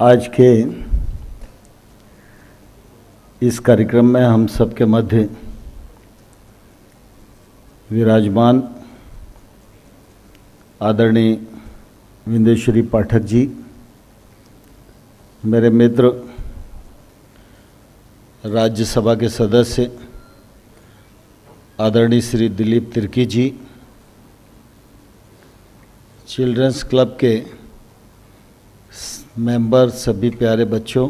आज के इस कार्यक्रम में हम सबके मध्य विराजमान आदरणीय बिंदेश्वरी पाठक जी, मेरे मित्र राज्यसभा के सदस्य आदरणीय श्री दिलीप तिर्की जी, चिल्ड्रंस क्लब के मेंबर, सभी प्यारे बच्चों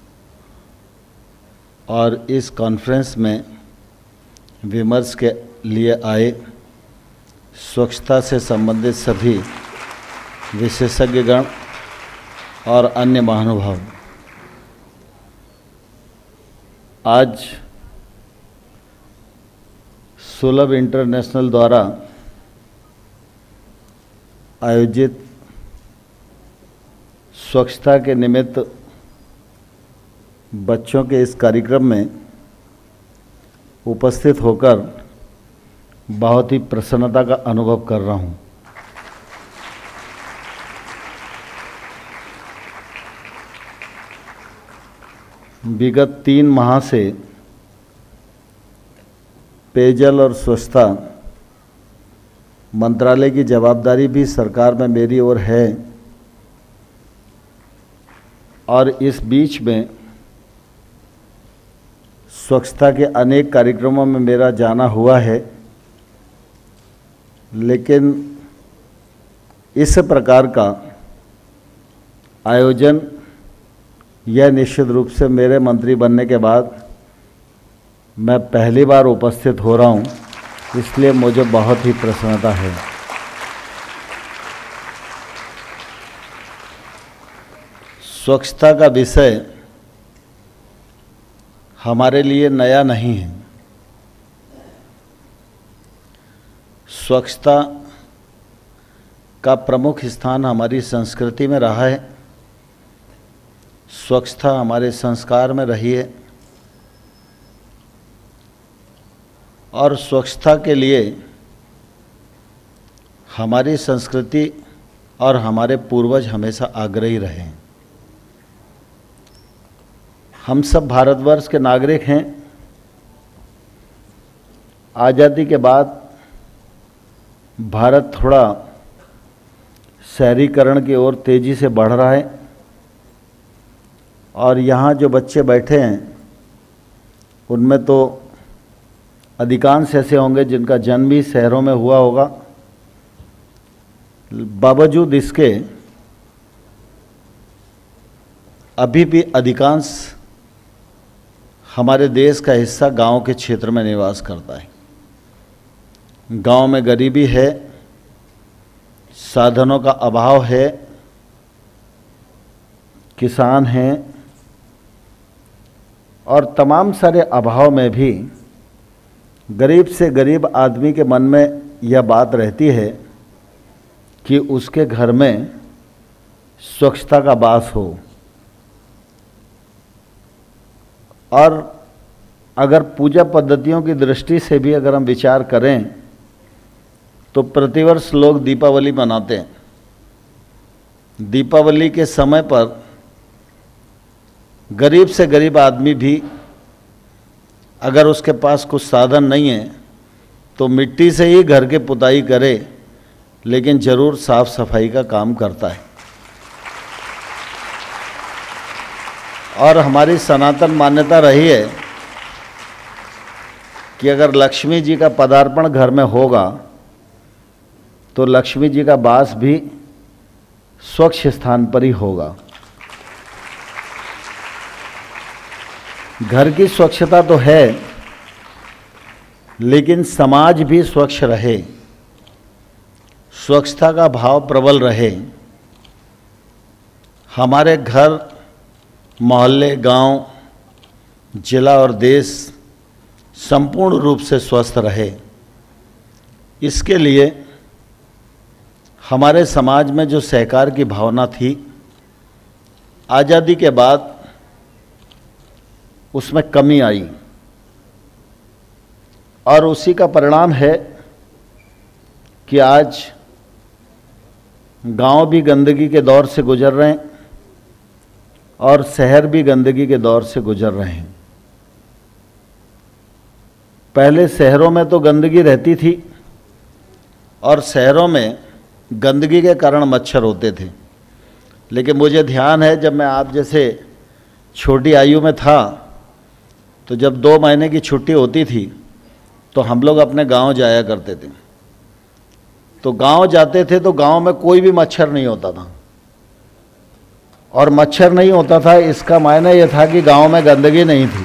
और इस कॉन्फ्रेंस में विमर्श के लिए आए स्वच्छता से संबंधित सभी विशेषज्ञगण और अन्य महानुभाव। आज सुलभ इंटरनेशनल द्वारा आयोजित स्वच्छता के निमित्त बच्चों के इस कार्यक्रम में उपस्थित होकर बहुत ही प्रसन्नता का अनुभव कर रहा हूँ। विगत 3 माह से पेयजल और स्वच्छता मंत्रालय की जवाबदारी भी सरकार में मेरी ओर है और इस बीच में स्वच्छता के अनेक कार्यक्रमों में मेरा जाना हुआ है, लेकिन इस प्रकार का आयोजन यह निश्चित रूप से मेरे मंत्री बनने के बाद मैं पहली बार उपस्थित हो रहा हूँ, इसलिए मुझे बहुत ही प्रसन्नता है। स्वच्छता का विषय हमारे लिए नया नहीं है। स्वच्छता का प्रमुख स्थान हमारी संस्कृति में रहा है, स्वच्छता हमारे संस्कार में रही है और स्वच्छता के लिए हमारी संस्कृति और हमारे पूर्वज हमेशा आग्रही रहे हैं। हम सब भारतवर्ष के नागरिक हैं। आज़ादी के बाद भारत थोड़ा शहरीकरण की ओर तेज़ी से बढ़ रहा है और यहाँ जो बच्चे बैठे हैं उनमें तो अधिकांश ऐसे होंगे जिनका जन्म भी शहरों में हुआ होगा। बावजूद इसके अभी भी अधिकांश हमारे देश का हिस्सा गांव के क्षेत्र में निवास करता है। गांव में गरीबी है, साधनों का अभाव है, किसान हैं और तमाम सारे अभाव में भी गरीब से गरीब आदमी के मन में यह बात रहती है कि उसके घर में स्वच्छता का वास हो। और अगर पूजा पद्धतियों की दृष्टि से भी अगर हम विचार करें तो प्रतिवर्ष लोग दीपावली मनाते हैं। दीपावली के समय पर गरीब से गरीब आदमी भी अगर उसके पास कुछ साधन नहीं है तो मिट्टी से ही घर के पुताई करे, लेकिन ज़रूर साफ सफाई का काम करता है। और हमारी सनातन मान्यता रही है कि अगर लक्ष्मी जी का पदार्पण घर में होगा तो लक्ष्मी जी का वास भी स्वच्छ स्थान पर ही होगा। घर की स्वच्छता तो है, लेकिन समाज भी स्वच्छ रहे, स्वच्छता का भाव प्रबल रहे। हमारे घर, मोहल्ले, गांव, जिला और देश संपूर्ण रूप से स्वस्थ रहे। इसके लिए हमारे समाज में जो सहकार की भावना थी, आज़ादी के बाद उसमें कमी आई और उसी का परिणाम है कि आज गांव भी गंदगी के दौर से गुजर रहे हैं और शहर भी गंदगी के दौर से गुजर रहे हैं। पहले शहरों में तो गंदगी रहती थी और शहरों में गंदगी के कारण मच्छर होते थे, लेकिन मुझे ध्यान है जब मैं आप जैसे छोटी आयु में था तो जब 2 महीने की छुट्टी होती थी तो हम लोग अपने गांव जाया करते थे। तो गांव जाते थे तो गांव में कोई भी मच्छर नहीं होता था, और मच्छर नहीं होता था इसका मायने ये था कि गांव में गंदगी नहीं थी।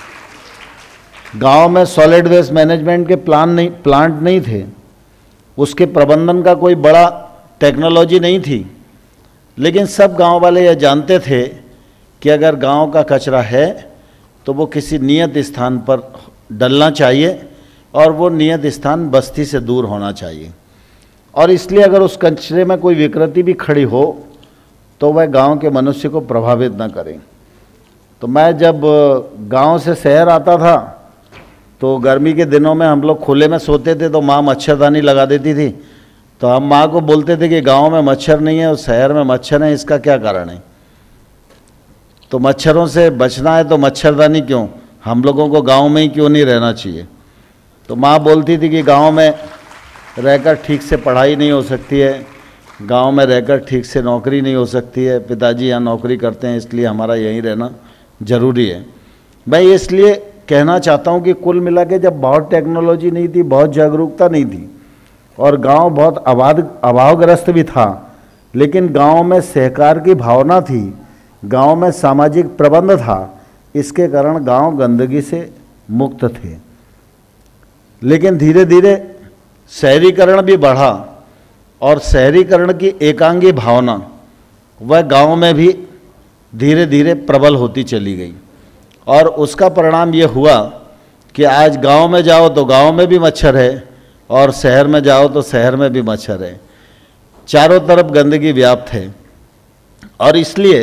गांव में सॉलिड वेस्ट मैनेजमेंट के प्लांट नहीं थे, उसके प्रबंधन का कोई बड़ा टेक्नोलॉजी नहीं थी, लेकिन सब गांव वाले यह जानते थे कि अगर गांव का कचरा है तो वो किसी नियत स्थान पर डलना चाहिए और वो नियत स्थान बस्ती से दूर होना चाहिए। और इसलिए अगर उस कचरे में कोई विकृति भी खड़ी हो तो वह गांव के मनुष्य को प्रभावित न करे। तो मैं जब गांव से शहर आता था तो गर्मी के दिनों में हम लोग खुले में सोते थे तो माँ मच्छरदानी लगा देती थी। तो हम माँ को बोलते थे कि गांव में मच्छर नहीं है और शहर में मच्छर है, इसका क्या कारण है? तो मच्छरों से बचना है तो मच्छरदानी क्यों, हम लोगों को गांव में ही क्यों नहीं रहना चाहिए? तो माँ बोलती थी कि गांव में रहकर ठीक से पढ़ाई नहीं हो सकती है, गांव में रहकर ठीक से नौकरी नहीं हो सकती है, पिताजी यहाँ नौकरी करते हैं इसलिए हमारा यहीं रहना ज़रूरी है। मैं इसलिए कहना चाहता हूँ कि कुल मिला के जब बहुत टेक्नोलॉजी नहीं थी, बहुत जागरूकता नहीं थी और गांव बहुत अभावग्रस्त भी था, लेकिन गांव में सहकार की भावना थी, गांव में सामाजिक प्रबंध था, इसके कारण गांव गंदगी से मुक्त थे। लेकिन धीरे धीरे शहरीकरण भी बढ़ा और शहरीकरण की एकांगी भावना वह गांव में भी धीरे धीरे प्रबल होती चली गई और उसका परिणाम ये हुआ कि आज गांव में जाओ तो गांव में भी मच्छर है और शहर में जाओ तो शहर में भी मच्छर है, चारों तरफ गंदगी व्याप्त है। और इसलिए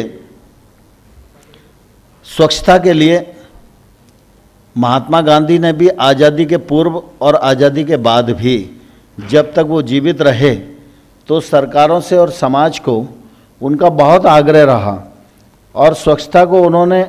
स्वच्छता के लिए महात्मा गांधी ने भी आज़ादी के पूर्व और आज़ादी के बाद भी जब तक वो जीवित रहे तो सरकारों से और समाज को उनका बहुत आग्रह रहा और स्वच्छता को उन्होंने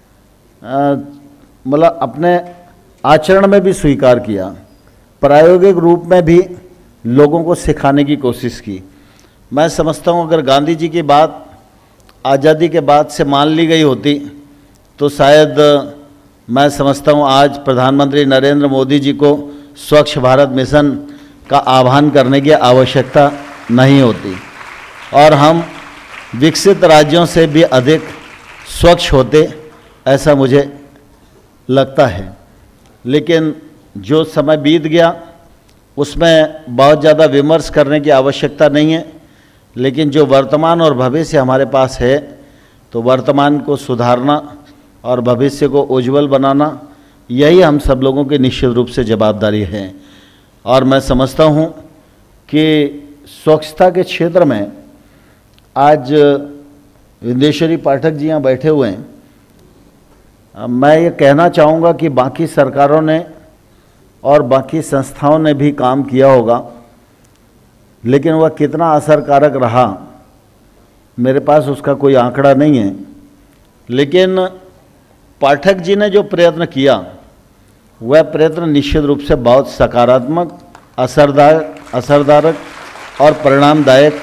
मतलब अपने आचरण में भी स्वीकार किया, प्रायोगिक रूप में भी लोगों को सिखाने की कोशिश की। मैं समझता हूँ अगर गांधी जी की बात आज़ादी के बाद से मान ली गई होती तो शायद मैं समझता हूँ आज प्रधानमंत्री नरेंद्र मोदी जी को स्वच्छ भारत मिशन का आह्वान करने की आवश्यकता नहीं होती और हम विकसित राज्यों से भी अधिक स्वच्छ होते, ऐसा मुझे लगता है। लेकिन जो समय बीत गया उसमें बहुत ज़्यादा विमर्श करने की आवश्यकता नहीं है, लेकिन जो वर्तमान और भविष्य हमारे पास है तो वर्तमान को सुधारना और भविष्य को उज्जवल बनाना, यही हम सब लोगों की निश्चित रूप से जवाबदारी है। और मैं समझता हूँ कि स्वच्छता के क्षेत्र में आज बिंदेश्वरी पाठक जी यहाँ बैठे हुए हैं। मैं ये कहना चाहूँगा कि बाकी सरकारों ने और बाकी संस्थाओं ने भी काम किया होगा, लेकिन वह कितना असरकारक रहा मेरे पास उसका कोई आंकड़ा नहीं है। लेकिन पाठक जी ने जो प्रयत्न किया वह प्रयत्न निश्चित रूप से बहुत सकारात्मक, असरदारक और परिणामदायक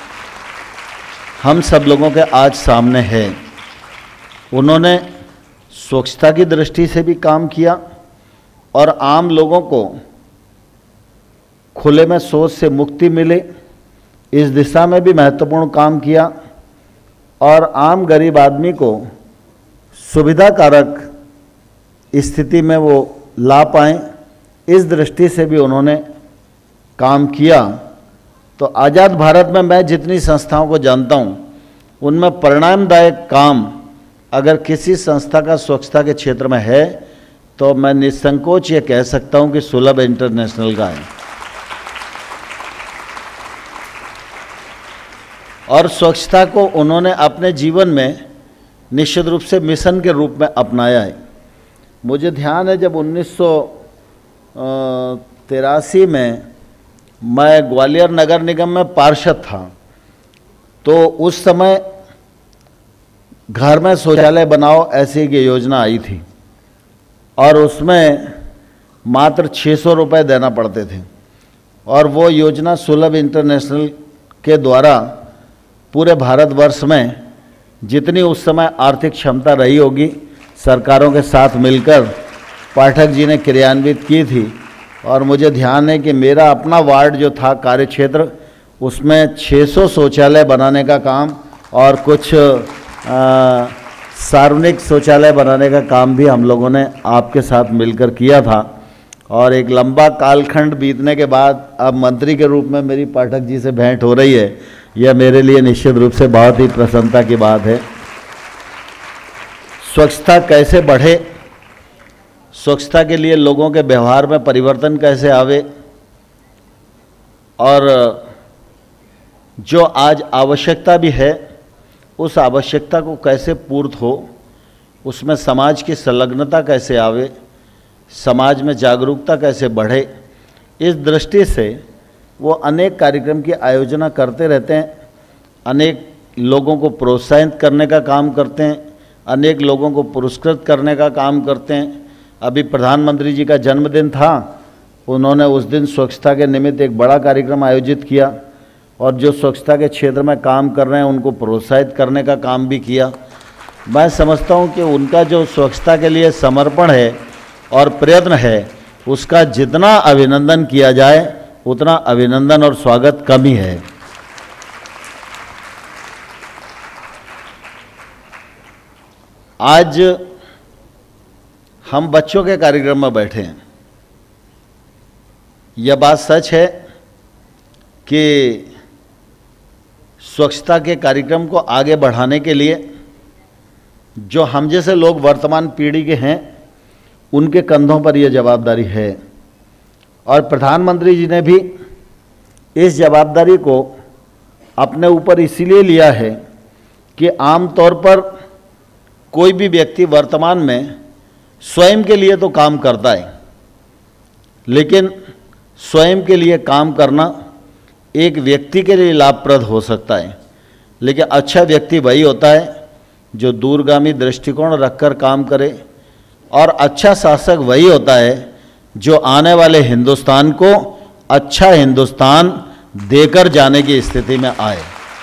हम सब लोगों के आज सामने है। उन्होंने स्वच्छता की दृष्टि से भी काम किया और आम लोगों को खुले में शौच से मुक्ति मिले इस दिशा में भी महत्वपूर्ण काम किया और आम गरीब आदमी को सुविधाकारक स्थिति में वो ला पाएँ, इस दृष्टि से भी उन्होंने काम किया। तो आज़ाद भारत में मैं जितनी संस्थाओं को जानता हूँ उनमें परिणामदायक काम अगर किसी संस्था का स्वच्छता के क्षेत्र में है तो मैं निसंकोच ये कह सकता हूँ कि सुलभ इंटरनेशनल का है। और स्वच्छता को उन्होंने अपने जीवन में निश्चित रूप से मिशन के रूप में अपनाया है। मुझे ध्यान है जब 1983 में मैं ग्वालियर नगर निगम में पार्षद था तो उस समय घर में शौचालय बनाओ ऐसी एक योजना आई थी और उसमें मात्र 600 रुपये देना पड़ते थे और वो योजना सुलभ इंटरनेशनल के द्वारा पूरे भारतवर्ष में जितनी उस समय आर्थिक क्षमता रही होगी सरकारों के साथ मिलकर पाठक जी ने क्रियान्वित की थी। और मुझे ध्यान है कि मेरा अपना वार्ड जो था कार्यक्षेत्र उसमें 600 शौचालय बनाने का काम और कुछ सार्वजनिक शौचालय बनाने का काम भी हम लोगों ने आपके साथ मिलकर किया था। और एक लंबा कालखंड बीतने के बाद अब मंत्री के रूप में मेरी पाठक जी से भेंट हो रही है, यह मेरे लिए निश्चित रूप से बहुत ही प्रसन्नता की बात है। स्वच्छता कैसे बढ़े, स्वच्छता के लिए लोगों के व्यवहार में परिवर्तन कैसे आवे और जो आज आवश्यकता भी है उस आवश्यकता को कैसे पूर्त हो, उसमें समाज की संलग्नता कैसे आवे, समाज में जागरूकता कैसे बढ़े, इस दृष्टि से वो अनेक कार्यक्रम की आयोजना करते रहते हैं, अनेक लोगों को प्रोत्साहित करने का काम करते हैं, अनेक लोगों को पुरस्कृत करने का काम करते हैं। अभी प्रधानमंत्री जी का जन्मदिन था, उन्होंने उस दिन स्वच्छता के निमित्त एक बड़ा कार्यक्रम आयोजित किया और जो स्वच्छता के क्षेत्र में काम कर रहे हैं उनको प्रोत्साहित करने का काम भी किया। मैं समझता हूँ कि उनका जो स्वच्छता के लिए समर्पण है और प्रयत्न है उसका जितना अभिनंदन किया जाए उतना अभिनंदन और स्वागत कम ही है। आज हम बच्चों के कार्यक्रम में बैठे हैं। यह बात सच है कि स्वच्छता के कार्यक्रम को आगे बढ़ाने के लिए जो हम जैसे लोग वर्तमान पीढ़ी के हैं उनके कंधों पर यह जवाबदारी है और प्रधानमंत्री जी ने भी इस जवाबदारी को अपने ऊपर इसीलिए लिया है कि आमतौर पर कोई भी व्यक्ति वर्तमान में स्वयं के लिए तो काम करता है, लेकिन स्वयं के लिए काम करना एक व्यक्ति के लिए लाभप्रद हो सकता है, लेकिन अच्छा व्यक्ति वही होता है जो दूरगामी दृष्टिकोण रखकर काम करे और अच्छा शासक वही होता है जो आने वाले हिंदुस्तान को अच्छा हिंदुस्तान देकर जाने की स्थिति में आए।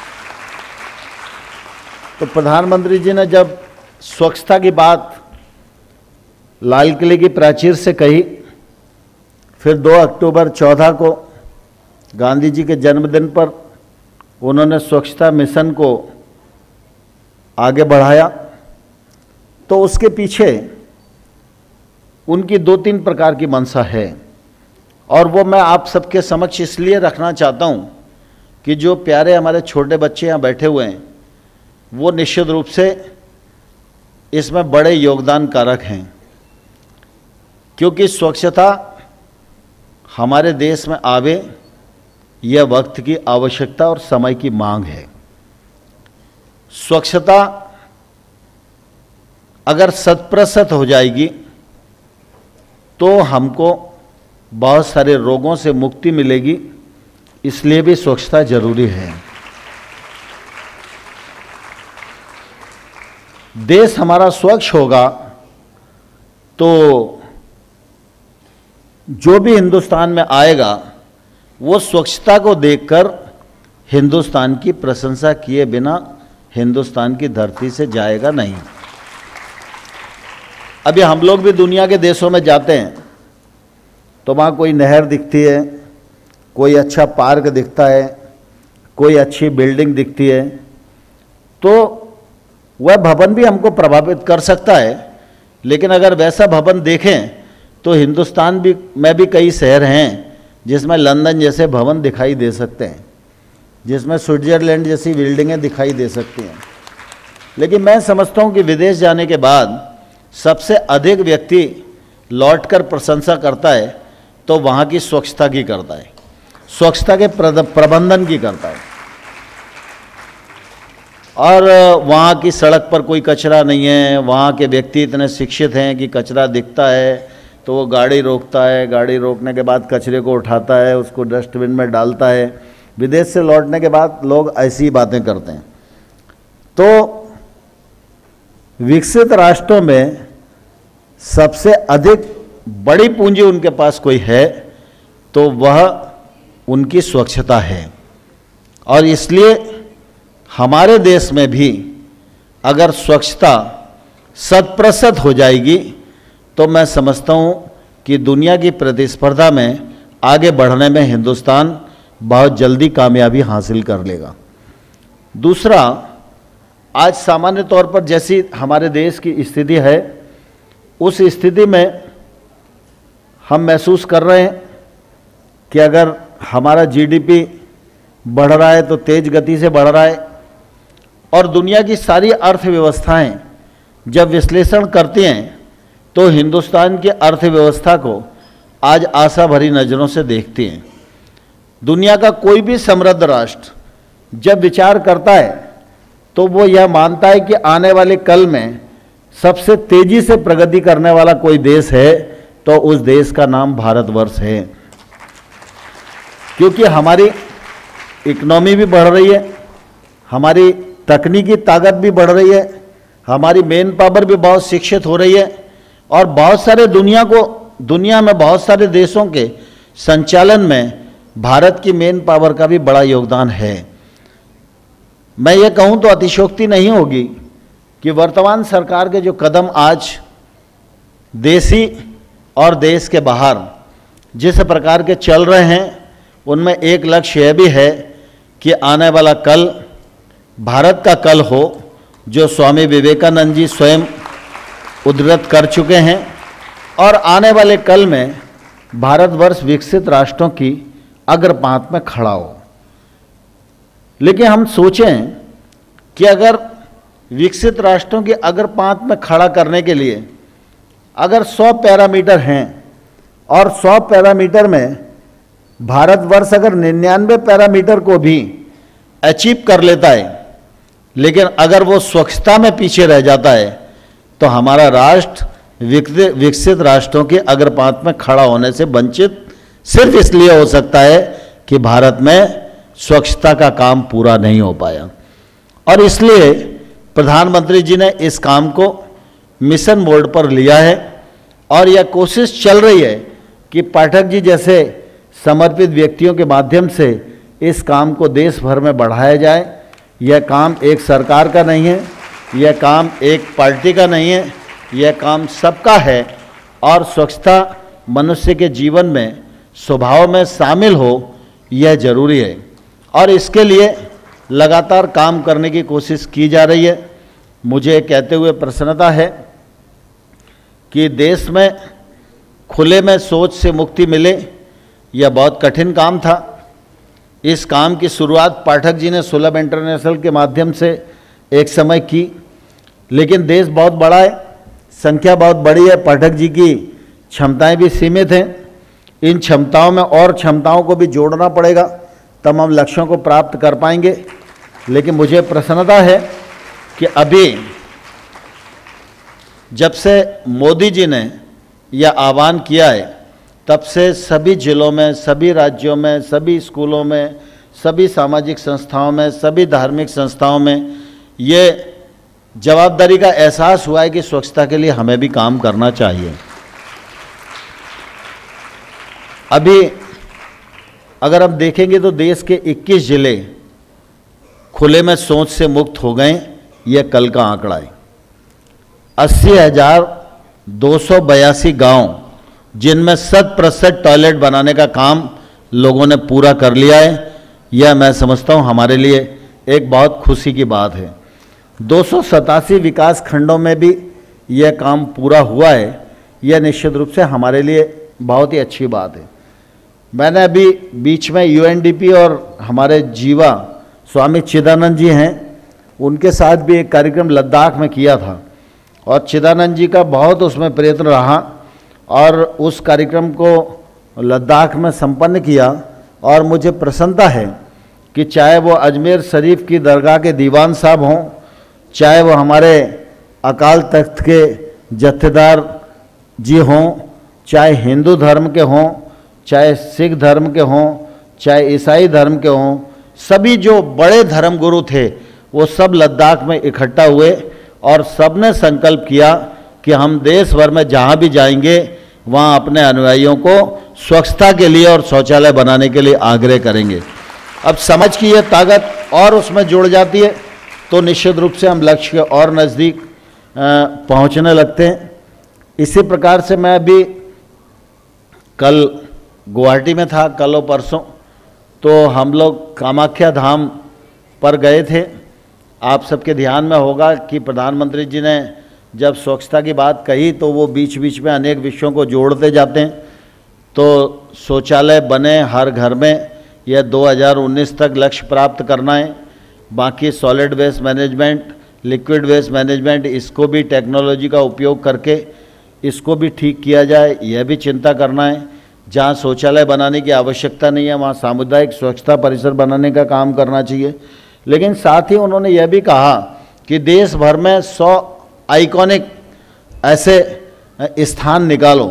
तो प्रधानमंत्री जी ने जब स्वच्छता की बात लाल किले की प्राचीर से कही, फिर 2 अक्टूबर 14 को गांधी जी के जन्मदिन पर उन्होंने स्वच्छता मिशन को आगे बढ़ाया, तो उसके पीछे उनकी 2-3 प्रकार की मंशा है और वो मैं आप सबके समक्ष इसलिए रखना चाहता हूँ कि जो प्यारे हमारे छोटे बच्चे यहाँ बैठे हुए हैं वो निश्चित रूप से इसमें बड़े योगदान कारक हैं, क्योंकि स्वच्छता हमारे देश में आवे यह वक्त की आवश्यकता और समय की मांग है। स्वच्छता अगर 100% हो जाएगी तो हमको बहुत सारे रोगों से मुक्ति मिलेगी, इसलिए भी स्वच्छता जरूरी है। देश हमारा स्वच्छ होगा तो जो भी हिंदुस्तान में आएगा वो स्वच्छता को देखकर हिंदुस्तान की प्रशंसा किए बिना हिंदुस्तान की धरती से जाएगा नहीं। अभी हम लोग भी दुनिया के देशों में जाते हैं तो वहाँ कोई नहर दिखती है, कोई अच्छा पार्क दिखता है, कोई अच्छी बिल्डिंग दिखती है, तो वह भवन भी हमको प्रभावित कर सकता है। लेकिन अगर वैसा भवन देखें तो हिंदुस्तान भी में भी कई शहर हैं जिसमें लंदन जैसे भवन दिखाई दे सकते हैं, जिसमें स्विट्जरलैंड जैसी बिल्डिंगें दिखाई दे सकती हैं। लेकिन मैं समझता हूँ कि विदेश जाने के बाद सबसे अधिक व्यक्ति लौटकर प्रशंसा करता है तो वहाँ की स्वच्छता की करता है, स्वच्छता के प्रबंधन की करता है। और वहाँ की सड़क पर कोई कचरा नहीं है, वहाँ के व्यक्ति इतने शिक्षित हैं कि कचरा दिखता है तो वो गाड़ी रोकता है, गाड़ी रोकने के बाद कचरे को उठाता है, उसको डस्टबिन में डालता है। विदेश से लौटने के बाद लोग ऐसी बातें करते हैं। तो विकसित राष्ट्रों में सबसे अधिक बड़ी पूंजी उनके पास कोई है तो वह उनकी स्वच्छता है। और इसलिए हमारे देश में भी अगर स्वच्छता 100% हो जाएगी तो मैं समझता हूँ कि दुनिया की प्रतिस्पर्धा में आगे बढ़ने में हिंदुस्तान बहुत जल्दी कामयाबी हासिल कर लेगा। दूसरा, आज सामान्य तौर पर जैसी हमारे देश की स्थिति है, उस स्थिति में हम महसूस कर रहे हैं कि अगर हमारा जीडीपी बढ़ रहा है तो तेज गति से बढ़ रहा है, और दुनिया की सारी अर्थव्यवस्थाएं जब विश्लेषण करती हैं तो हिंदुस्तान की अर्थव्यवस्था को आज आशा भरी नज़रों से देखती हैं। दुनिया का कोई भी समृद्ध राष्ट्र जब विचार करता है तो वो यह मानता है कि आने वाले कल में सबसे तेजी से प्रगति करने वाला कोई देश है तो उस देश का नाम भारतवर्ष है, क्योंकि हमारी इकोनॉमी भी बढ़ रही है, हमारी तकनीकी ताकत भी बढ़ रही है, हमारी मेन पावर भी बहुत शिक्षित हो रही है, और बहुत सारे दुनिया में बहुत सारे देशों के संचालन में भारत की मेन पावर का भी बड़ा योगदान है। मैं ये कहूँ तो अतिशयोक्ति नहीं होगी कि वर्तमान सरकार के जो कदम आज देशी और देश के बाहर जिस प्रकार के चल रहे हैं, उनमें एक लक्ष्य यह भी है कि आने वाला कल भारत का कल हो, जो स्वामी विवेकानंद जी स्वयं उद्धृत कर चुके हैं, और आने वाले कल में भारतवर्ष विकसित राष्ट्रों की अग्रपांत में खड़ा हो। लेकिन हम सोचें कि अगर विकसित राष्ट्रों की अग्रपांत में खड़ा करने के लिए अगर 100 पैरामीटर हैं और 100 पैरामीटर में भारतवर्ष अगर 99 पैरामीटर को भी अचीव कर लेता है, लेकिन अगर वो स्वच्छता में पीछे रह जाता है तो हमारा राष्ट्र विकसित राष्ट्रों के अग्रपांत में खड़ा होने से वंचित सिर्फ इसलिए हो सकता है कि भारत में स्वच्छता का काम पूरा नहीं हो पाया। और इसलिए प्रधानमंत्री जी ने इस काम को मिशन मोड पर लिया है, और यह कोशिश चल रही है कि पाठक जी जैसे समर्पित व्यक्तियों के माध्यम से इस काम को देश भर में बढ़ाया जाए। यह काम एक सरकार का नहीं है, यह काम एक पार्टी का नहीं है, यह काम सबका है, और स्वच्छता मनुष्य के जीवन में स्वभाव में शामिल हो, यह जरूरी है, और इसके लिए लगातार काम करने की कोशिश की जा रही है। मुझे कहते हुए प्रसन्नता है कि देश में खुले में शौच से मुक्ति मिले, यह बहुत कठिन काम था। इस काम की शुरुआत पाठक जी ने सुलभ इंटरनेशनल के माध्यम से एक समय की, लेकिन देश बहुत बड़ा है, संख्या बहुत बड़ी है, पाठक जी की क्षमताएं भी सीमित हैं। इन क्षमताओं में और क्षमताओं को भी जोड़ना पड़ेगा, तब हम लक्ष्यों को प्राप्त कर पाएंगे। लेकिन मुझे प्रसन्नता है कि अभी जब से मोदी जी ने यह आह्वान किया है, तब से सभी जिलों में, सभी राज्यों में, सभी स्कूलों में, सभी सामाजिक संस्थाओं में, सभी धार्मिक संस्थाओं में ये जवाबदारी का एहसास हुआ है कि स्वच्छता के लिए हमें भी काम करना चाहिए। अभी अगर हम देखेंगे तो देश के 21 जिले खुले में शौच से मुक्त हो गए, यह कल का आंकड़ा है। 80,282 गांव जिनमें 100% टॉयलेट बनाने का काम लोगों ने पूरा कर लिया है, यह मैं समझता हूँ हमारे लिए एक बहुत खुशी की बात है। 287 विकास खंडों में भी यह काम पूरा हुआ है, यह निश्चित रूप से हमारे लिए बहुत ही अच्छी बात है। मैंने अभी बीच में यूएनडीपी और हमारे जीवा स्वामी चिदानंद जी हैं, उनके साथ भी एक कार्यक्रम लद्दाख में किया था, और चिदानंद जी का बहुत उसमें प्रयत्न रहा, और उस कार्यक्रम को लद्दाख में संपन्न किया। और मुझे प्रसन्नता है कि चाहे वो अजमेर शरीफ की दरगाह के दीवान साहब हों, चाहे वो हमारे अकाल तख्त के जत्थेदार जी हों, चाहे हिंदू धर्म के हों, चाहे सिख धर्म के हों, चाहे ईसाई धर्म के हों, सभी जो बड़े धर्म गुरु थे वो सब लद्दाख में इकट्ठा हुए और सबने संकल्प किया कि हम देश भर में जहाँ भी जाएंगे वहाँ अपने अनुयायियों को स्वच्छता के लिए और शौचालय बनाने के लिए आग्रह करेंगे। अब समझ की ये ताकत और उसमें जुड़ जाती है तो निश्चित रूप से हम लक्ष्य के और नज़दीक पहुँचने लगते हैं। इसी प्रकार से मैं अभी कल गुवाहाटी में था, कल और परसों, तो हम लोग कामाख्या धाम पर गए थे। आप सबके ध्यान में होगा कि प्रधानमंत्री जी ने जब स्वच्छता की बात कही तो वो बीच बीच में अनेक विषयों को जोड़ते जाते हैं। तो शौचालय बने हर घर में, यह 2019 तक लक्ष्य प्राप्त करना है। बाकी solid waste management, liquid waste management, इसको भी टेक्नोलॉजी का उपयोग करके इसको भी ठीक किया जाए, यह भी चिंता करना है। जहाँ शौचालय बनाने की आवश्यकता नहीं है वहाँ सामुदायिक स्वच्छता परिसर बनाने का काम करना चाहिए। लेकिन साथ ही उन्होंने यह भी कहा कि देश भर में 100 आइकॉनिक ऐसे स्थान निकालो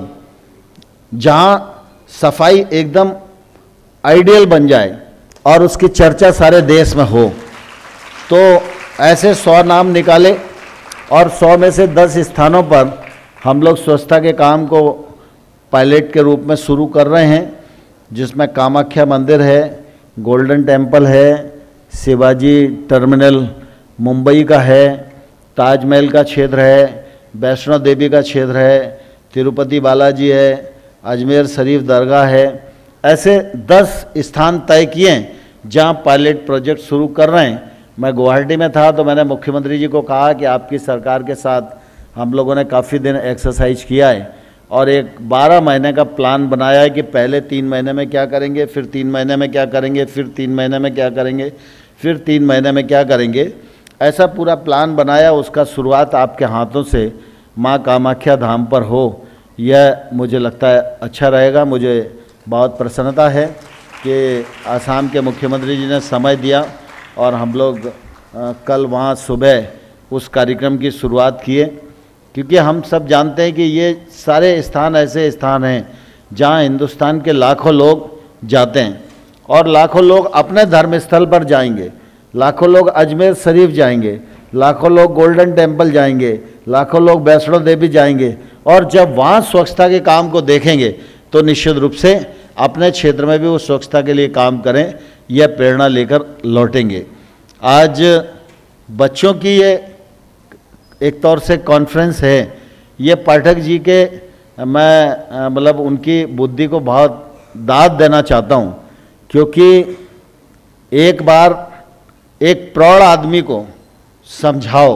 जहाँ सफाई एकदम आइडियल बन जाए और उसकी चर्चा सारे देश में हो। तो ऐसे 100 नाम निकाले और 100 में से 10 स्थानों पर हम लोग स्वच्छता के काम को पायलट के रूप में शुरू कर रहे हैं, जिसमें कामाख्या मंदिर है, गोल्डन टेम्पल है, शिवाजी टर्मिनल मुंबई का है, ताजमहल का क्षेत्र है, वैष्णो देवी का क्षेत्र है, तिरुपति बालाजी है, अजमेर शरीफ दरगाह है। ऐसे 10 स्थान तय किए जहां पायलट प्रोजेक्ट शुरू कर रहे हैं। मैं गुवाहाटी में था तो मैंने मुख्यमंत्री जी को कहा कि आपकी सरकार के साथ हम लोगों ने काफ़ी दिन एक्सरसाइज किया है और एक 12 महीने का प्लान बनाया है कि पहले 3 महीने में क्या करेंगे, फिर 3 महीने में क्या करेंगे, फिर 3 महीने में क्या करेंगे, फिर 3 महीने में क्या करेंगे। ऐसा पूरा प्लान बनाया। उसका शुरुआत आपके हाथों से माँ कामाख्या धाम पर हो, यह मुझे लगता है अच्छा रहेगा। मुझे बहुत प्रसन्नता है कि आसाम के मुख्यमंत्री जी ने समय दिया और हम लोग कल वहाँ सुबह उस कार्यक्रम की शुरुआत किए, क्योंकि हम सब जानते हैं कि ये सारे स्थान ऐसे स्थान हैं जहाँ हिंदुस्तान के लाखों लोग जाते हैं और लाखों लोग अपने धर्म स्थल पर जाएंगे, लाखों लोग अजमेर शरीफ जाएंगे, लाखों लोग गोल्डन टेम्पल जाएंगे, लाखों लोग वैष्णो देवी जाएंगे। और जब वहाँ स्वच्छता के काम को देखेंगे तो निश्चित रूप से अपने क्षेत्र में भी वो स्वच्छता के लिए काम करें, यह प्रेरणा लेकर लौटेंगे। आज बच्चों की ये एक तौर से कॉन्फ्रेंस है, ये पाठक जी के मैं मतलब उनकी बुद्धि को बहुत दाद देना चाहता हूँ, क्योंकि एक बार एक प्रौढ़ आदमी को समझाओ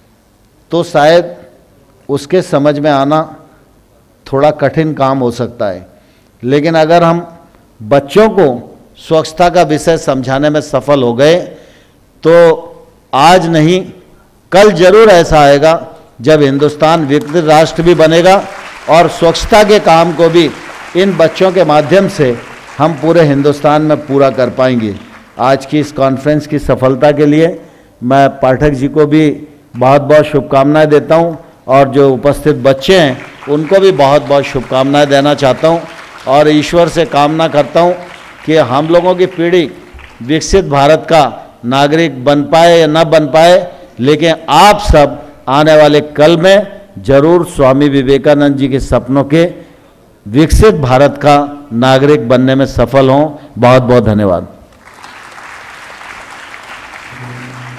तो शायद उसके समझ में आना थोड़ा कठिन काम हो सकता है, लेकिन अगर हम बच्चों को स्वच्छता का विषय समझाने में सफल हो गए तो आज नहीं कल जरूर ऐसा आएगा जब हिंदुस्तान विकसित राष्ट्र भी बनेगा और स्वच्छता के काम को भी इन बच्चों के माध्यम से हम पूरे हिंदुस्तान में पूरा कर पाएंगे। आज की इस कॉन्फ्रेंस की सफलता के लिए मैं पाठक जी को भी बहुत बहुत शुभकामनाएं देता हूं और जो उपस्थित बच्चे हैं उनको भी बहुत बहुत शुभकामनाएं देना चाहता हूं और ईश्वर से कामना करता हूं कि हम लोगों की पीढ़ी विकसित भारत का नागरिक बन पाए या न बन पाए, लेकिन आप सब आने वाले कल में जरूर स्वामी विवेकानंद जी के सपनों के विकसित भारत का नागरिक बनने में सफल हों। बहुत बहुत धन्यवाद।